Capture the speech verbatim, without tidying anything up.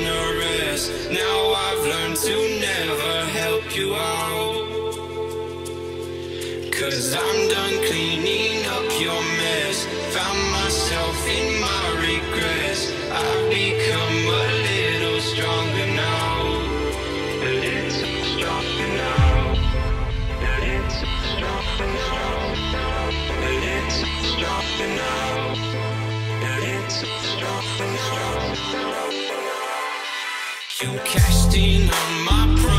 a rest. Now I've learned to never help you out, 'cause I'm done cleaning up your mess. Found myself in my regrets. I've become a little stronger now, a little stronger now, a little stronger now, a little stronger now, a little stronger now. You cashed in on my promise.